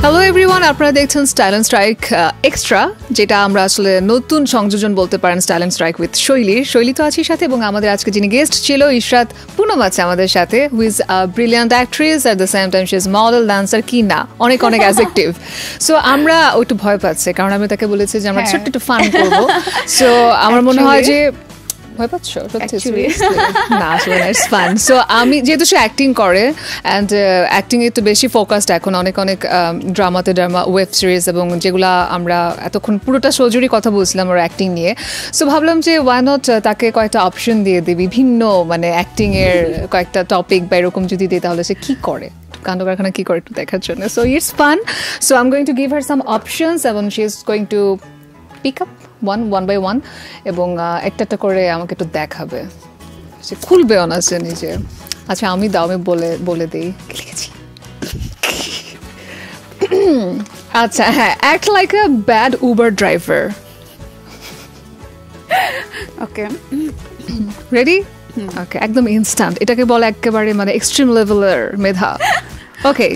Hello everyone, আপনারা দেখছেন style and strike extra, যেটা আমরা আসলে নতুন সংযোজন বলতে পারেন স্টাইল অ্যান্ড স্ট্রাইক উইথ শৈলী তো আছি সাথে, এবং আমাদের আজকে যিনি গেস্ট ছিল ইশরাত পুনম আছে আমাদের সাথে, who is brilliant actress, at the same time she is model, dancer, কি না অনেক অনেক অ্যাডজেক্টিভ। সো আমরা একটু ভয় পাচ্ছি কারণ আমি তাকে বলেছি যে আমরা ছোট্ট একটু ফান করবো। সো আমার মনে হয় যে ভয় পাচ্ছ না, আসলে ইটস ফান। সো আমি যেহেতু সে অ্যাক্টিং করে অ্যান্ড অ্যাক্টিং একটু বেশি ফোকাসড এখন, অনেক ড্রামা ওয়েব সিরিজ এবং যেগুলো আমরা এতক্ষণ পুরোটা সজুরি কথা বলছিলাম ওর অ্যাক্টিং নিয়ে। সো ভাবলাম যে ওয়াই নট তাকে কয়েকটা অপশন দিয়ে দিই, বিভিন্ন মানে অ্যাক্টিংয়ের কয়েকটা টপিক বা এরকম যদি দিই তাহলে সে কী করে, কাণ্ড কারখানা কী করে একটু দেখার জন্য। So it's fun. So I am going to give her some options এবং she is going to pick up one by one এবং একটা করে আমাকে একটু দেখাবে, সে খুলবেও না সে নিজে। আচ্ছা আমি বলে দিই লিখেছি। আচ্ছা হ্যাঁ, act like a bad Uber driver. Okay ready? Okay, একদম ইনস্ট্যান্ট, এটাকে বলে একেবারে মানে এক্সট্রিম লেভেলের মেধা। ওকে,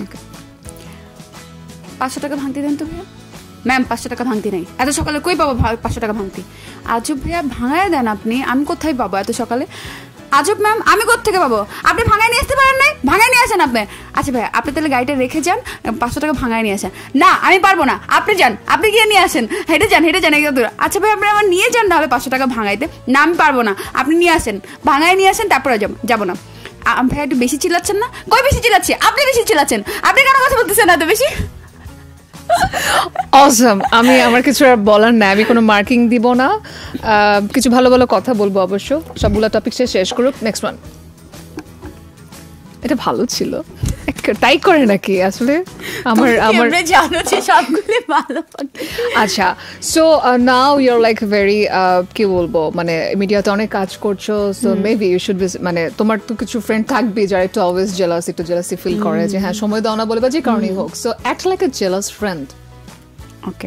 500 টাকা ভাঙতি দেন তো ভাইয়া। ম্যাম 500 টাকা ভাঙতি নেই, এত সকালে কই পাবো 500 টাকা ভাঙতি? আজব ভাইয়া ভাঙায় দেন আপনি, আমি কোথায় পাবো এত সকালে? আজব ম্যাম, আমি কোথেকে পাবো? আপনি ভাঙায় নিয়ে আসতে পারেন নাই, ভাঙায় নিয়ে আসেন আপনি। আচ্ছা ভাইয়া আপনি তাহলে গাড়িটা রেখে যান, 500 টাকা ভাঙায় নিয়ে আসেন। না আমি পারবো না, আপনি যান, আপনি গিয়ে নিয়ে আসেন, হেঁটে যান একদম দূর। আচ্ছা ভাই আপনি আমার নিয়ে যান নাহলে 500 টাকা ভাঙাইতে। না আমি পারবো না, আপনি নিয়ে আসেন, ভাঙায় নিয়ে আসেন, তারপরে যাবো না। ভাইয়া একটু বেশি চিল্লাচ্ছেন না? কই বেশি চিল্লাচ্ছি? আপনি বেশি চিল্লাচ্ছেন, আপনি কেন কথা বলতেছেন এত বেশি? অসম। আমি আমার কিছু আর বলার নাই, আমি কোনো মার্কিং দিব না, কিছু ভালো ভালো কথা বলবো অবশ্য। সবগুলো টপিক শেষ করুক, নেক্সট ওয়ান। এটা ভালো ছিল তাই করে নাকি আসলে আমার জানো যে সবগুলো ভালো। আচ্ছা, so now your like very কি বলবো, মানে মিডিয়াতে অনেক কাজ করছো, so maybe you should be, মানে তোমার তো কিছু ফ্রেন্ড থাকবে যারা একটু অলওয়েজ একটু জেলাসি ফিল করে যে হ্যাঁ সময় দাও না বলে বা যে কারণেই হোক। So act like a jealous friend. Okay.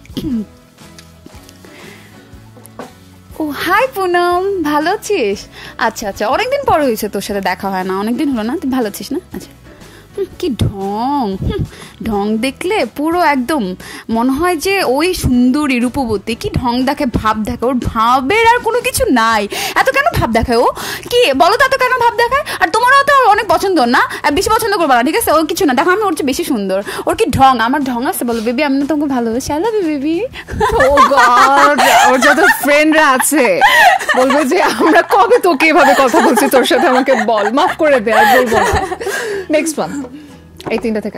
Oh hi Poonam, ভালো আছিস? আচ্ছা আচ্ছা, অনেকদিন পর হয়েছে তোর সাথে দেখা হয় না, অনেকদিন হলো না। তুই ভালো আছিস না? আচ্ছা। কি ঢং দেখলে পুরো একদম মনে হয় যে ওই সুন্দরী রূপবতী, কি ঢং দেখে, ভাব দেখে, ওর ভাবের আর কোনো কিছু নাই। এত কেন ভাব দেখায় ও? কি বলো তো, এত কেন ভাব দেখায়? আর তোমারও তো অনেক পছন্দ না, বেশি পছন্দ করবো না, ঠিক আছে? ওর কিছু না, দেখো আমি ওর চেয়ে বেশি সুন্দর। ওর কি ঢং, আমার ঢং আছে বলো? বেবি আমি না তোমাকে ভালোবাসি, I love you baby. Oh God, ওর যত ফ্রেন্ডরা আছে বলবে যে আমরা কবে তোকে এভাবে কথা বলছি তোর সাথে, আমাকে বল, মাফ করে দে, আর বলবো না। নেক্সট ওয়ান, এই তিনটা থেকে।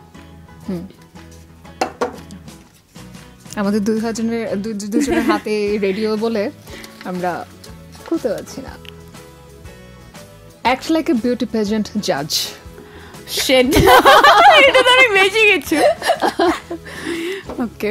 আমাদের দুজনের হাতে রেডিও বলে আমরা খুলতে পারছি না। Act like a beauty pageant জাজ। শিট, এটা তো আমি বেঁচে গেছি। ওকে,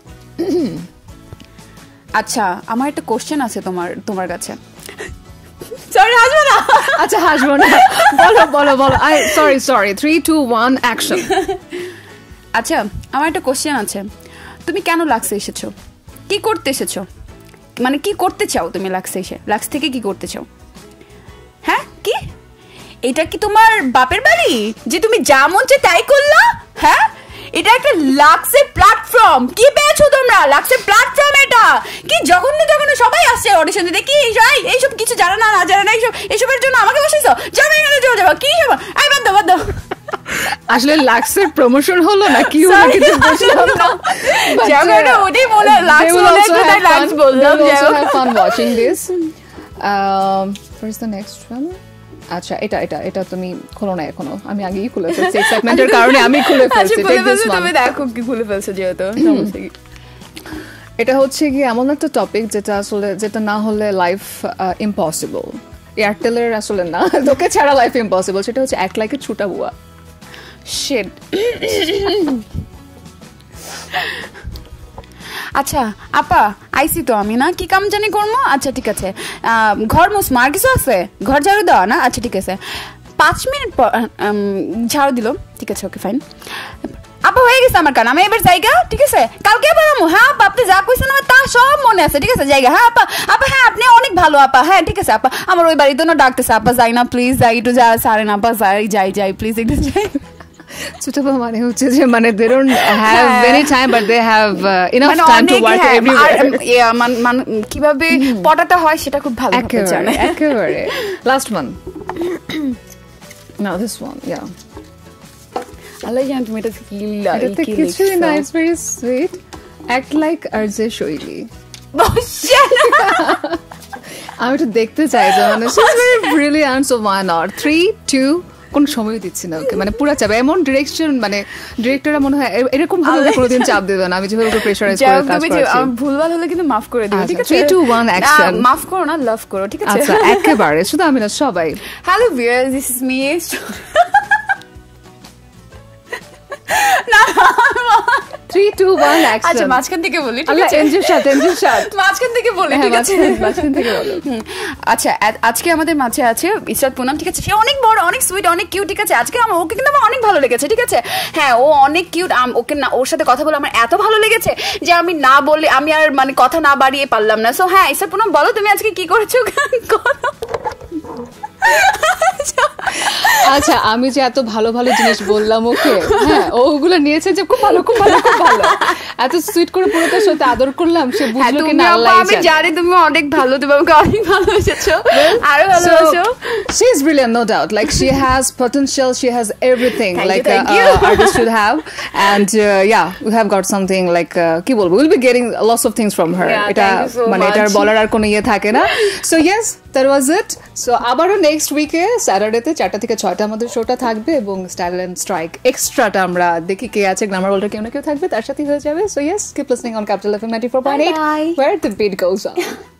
আচ্ছা আমার একটা কোশ্চেন আছে তোমার কাছে। সরি হাসবো না। আচ্ছা হাসবো না, বলো। Sorry 3 2 1 action. আচ্ছা আমার একটা কোশ্চেন আছে, তুমি কেন লাক্সে এসেছো? কি করতে এসেছো? মানে কি করতে চাও তুমি লাক্সে এসে? লাক্স থেকে কি করতে চাও? হ্যাঁ কি এটা কি তোমার বাপের বাড়ি যে তুমি যা মন চায় তাই করলা? হ্যাঁ, এটা একটা লাক্সের প্ল্যাটফর্ম। কি পেয়েছো তোমরা? লাক্সের প্ল্যাটফর্ম এটা কি জঘন্য সবাই আসছে অডিশন দিতে। কি এইসব কিছু জানা না এইসবের জন্য আমাকে বসেছো? যাবে এখানে চলে যাবো কি যাবো? আই বাদ দাও। আসলে লাক্সের প্রমোশন হলো না কি হলো কিছু বুঝলাম না। জায়গাটা ওটাই বলে লাক্স বলে তাই লাক্স বললাম। have fun watching this. Where's the next one? আচ্ছা এটা তুমি খোলো না এখনো, আমি আগেই খুলে ফেলছি এক্সাইটমেন্টের কারণে, আমি খুলে ফেলছি। তুমি দেখো কি খুলে ফেলছো যেহেতু। এটা হচ্ছে কি এমন একটা টপিক যেটা না হলে লাইফ ইম্পসিবল। এয়ারটেলের আসলে না, তোকে ছাড়া লাইফ ইম্পসিবল। সেটা হচ্ছে অ্যাক্ট লাইক এ ছোটা বুয়া। শিট। আচ্ছা আপা আইসি তো আমি না, কি কাম জানি করবো। আচ্ছা ঠিক আছে, ঘর মুসমা, আর কিছু আছে? ঘর ঝাড়ু দেওয়া না? আচ্ছা ঠিক আছে, 5 মিনিট পর ঝাড়ু দিল, ঠিক আছে ওকে ফাইন। আপা হয়ে গেছে আমার কান, আমি এবার জায়গা, ঠিক আছে কালকে আবার আমু। হ্যাঁ আপা আপনি যা কইছেন আমার তা সব মনে আছে, ঠিক আছে জায়গা। হ্যাঁ আপা হ্যাঁ আপনি অনেক ভালো আপা। হ্যাঁ ঠিক আছে আপা, আমার ওই বাড়িতে না ডাকতেছে, আপা যাই না প্লিজ, যাই একটু যা সারেন আপা, যাই প্লিজ একটু যাই। সুটাবা মানে হচ্ছে যে মানে they don't have any time but they have enough মানে time to অনেক, work হ্যাঁ, everywhere. কিভাবে পটাতে হয় সেটা খুব ভালো জানে। একেবারে last one. Now this one, yeah. আল্লাহ জানে তুমি এটা কি এটাতে কিছুই না, it's very sweet. Act like RJ Shoili. আমি তো দেখতে চাই যে মানে she's very brilliant, so why not? 3, 2, কোন সময় দিচ্ছি না ওকে, মানে পুরো চাপ, এমন ডিরেকশন, মানে ডিরেক্টররা মনে হয় এরকম ভাবে কোনোদিন চাপ দেবে না, আমি যেভাবে ওকে প্রেসারাইজ করে কাজ করছি। ভুলভাল হলে কিন্তু মাফ করে দিও, ঠিক আছে? 3, 2, 1 অ্যাকশন। মাফ করো না, লাভ করো, ঠিক আছে? আচ্ছা একেবারে, শুধু আমি না, সবাই। Hello viewers, this is me. না 3, 2, 1 অ্যাকশন। আচ্ছা মাঝখান থেকে বলি, ঠিক আল্লাহ আছে? এনজয় শট মাঝখান থেকে বলি, ঠিক আছে? মাঝখান থেকে বলো। আচ্ছা আজকে আমাদের মাঝে আছে ইসরাত পুনম, ঠিক আছে? সে অনেক বড়, অনেক সুইট, অনেক কিউট, ঠিক আছে? আজকে ওকে কিন্তু আমার অনেক ভালো লেগেছে, ঠিক আছে? হ্যাঁ, ও অনেক কিউট। ওকে না, ওর সাথে কথা বলে আমার এত ভালো লেগেছে যে আমি না বলে, আমি আর মানে কথা না বাড়িয়ে পারলাম না। সো হ্যাঁ, ইসরাত পুনম বলো তুমি আজকে কি করেছো? আচ্ছা, আমি যে এত ভালো ভালো জিনিস বললাম ওকে, হ্যাঁ ওগুলো নিয়েছে যে খুব ভালো, খুব ভালো, খুব ভালো, এত সুইট করে পুরোটার সাথে আদর করলাম, সে বুঝলো কি না আল্লাহ জানে। আমি জানি তুমি অনেক ভালো, তুমি আমাকে অনেক ভালোবেসেছো, আরো ভালোবাসো। She is brilliant, no doubt. Like she has potential, she has everything like artist should have, and yeah, we have got something like কি বলবো, we'll be getting lots of things from her. এটা মানে এটার বলার আর কোনো ইয়ে থাকে না। So yes, that was it. So আবারও নেক্সট উইকে স্যাটারডেতে 4টা থেকে 6টা আমাদের শোটা থাকবে, এবং স্টাইল এন্ড স্ট্রাইক এক্সট্রাটা আমরা দেখি কে আছে, গ্রামার ওয়ার্ল্ডের কেউ না কেউ থাকবে, তার সাথেই হয়ে যাবে। So yes, keep listening on Capital FM 94.8 where the beat goes on.